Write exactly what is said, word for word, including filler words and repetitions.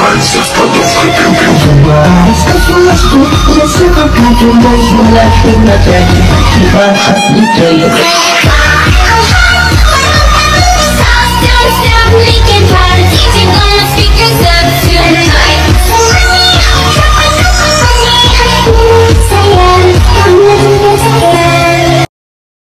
Снимается с подушкой пим-пим. Я слышу, как ты мой лапы на тяге, хиба отлетает. We can try to teach it on the speakers up to